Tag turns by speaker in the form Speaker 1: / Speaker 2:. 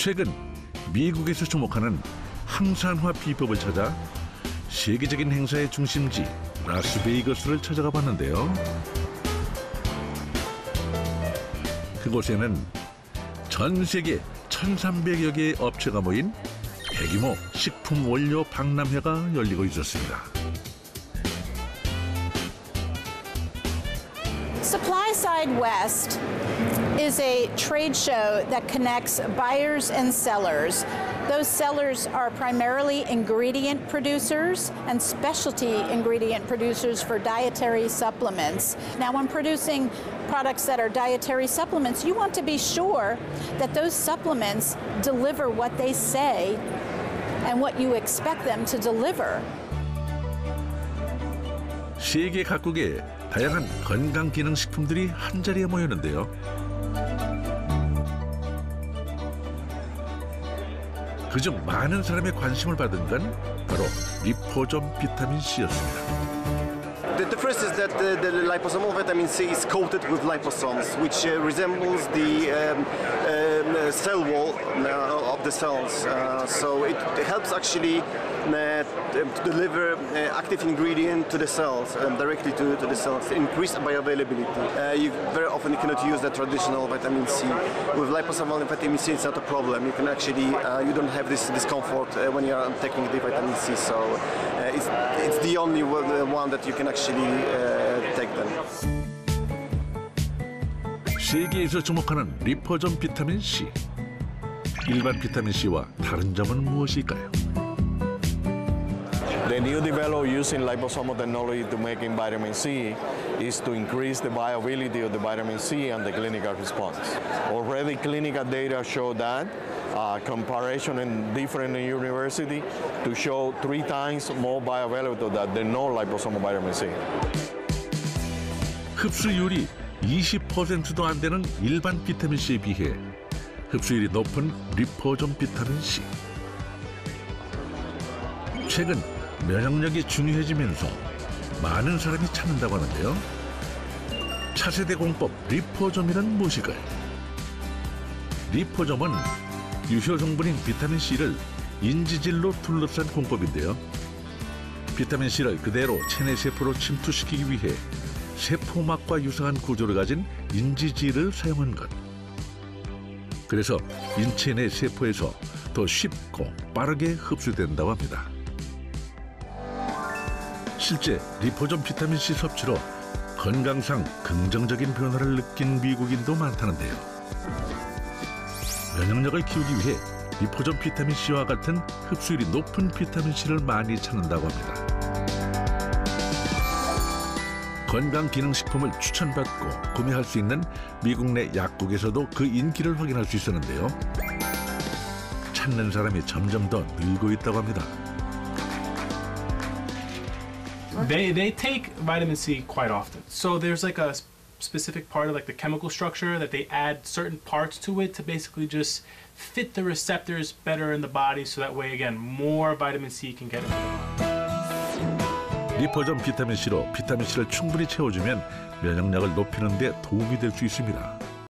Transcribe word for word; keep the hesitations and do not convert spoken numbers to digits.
Speaker 1: 최근 미국에서 주목하는 항산화 비법을 찾아 세계적인 행사의 중심지 라스베이거스를 찾아가 봤는데요. 그곳에는 전 세계 천삼백여 개의 업체가 모인 대규모 식품 원료 박람회가 열리고 있었습니다.
Speaker 2: SupplySide West is a trade show that connects buyers and sellers. Those sellers are primarily ingredient producers and specialty ingredient producers for dietary supplements. Now, when producing products that are dietary supplements, you want to be sure that those supplements deliver what they say and what you expect them to deliver.
Speaker 1: 세계 각국의 다양한 건강기능식품들이 한자리에 모였는데요. 그중 많은 사람의 관심을 받은 건 바로 리포점 비타민 C였습니다.
Speaker 3: The difference is that the, the liposomal vitamin C is coated with liposomes, which uh, resembles the um, uh, cell wall uh, of the cells. Uh, so it, it helps actually uh, to deliver uh, active ingredient to the cells, um, directly to, to the cells, increase bioavailability. Uh, you very often you cannot use the traditional vitamin C. With liposomal vitamin C, it's not a problem. You can actually, uh, you don't have this discomfort uh, when you are taking the vitamin C. So uh, it's, it's the only one that you can actually Uh, take them.
Speaker 1: 세계에서 주목하는 리포점 비타민 C. 일반 비타민 C와 다른 점은 무엇일까요?
Speaker 4: The new development using liposomal technology to making vitamin C is to increase the bioavailability of the vitamin C and the clinical response. Already clinical data show that uh, comparison in different universities to show three times more bioavailability than the non-liposomal vitamin C.
Speaker 1: 흡수율이 이십 퍼센트도 안 되는 일반 비타민 C에 비해 흡수율이 높은 리포점 비타민 C. 최근 면역력이 중요해지면서 많은 사람이 찾는다고 하는데요. 차세대 공법 리포점이란 무엇일까요? 리포점은 유효 성분인 비타민 C를 인지질로 둘러싼 공법인데요. 비타민 C를 그대로 체내 세포로 침투시키기 위해 세포막과 유사한 구조를 가진 인지질을 사용한 것. 그래서 인체 내 세포에서 더 쉽고 빠르게 흡수된다고 합니다. 실제 리포점 비타민 C 섭취로 건강상 긍정적인 변화를 느낀 미국인도 많다는데요. 면역력을 키우기 위해 리포점 비타민 C와 같은 흡수율이 높은 비타민 C를 많이 찾는다고 합니다. 건강기능식품을 추천받고 구매할 수 있는 미국 내 약국에서도 그 인기를 확인할 수 있었는데요. 찾는 사람이 점점 더 늘고 있다고 합니다.
Speaker 5: They they take vitamin C quite often. So there's like a specific part of like the chemical structure that they add certain parts to it to basically just fit the receptors better in the body so that way again more vitamin C can get into the body.
Speaker 1: 리포점 비타민 C로 비타민 C를 충분히 채워주면 면역력을 높이는 데 도움이 될 수 있습니다.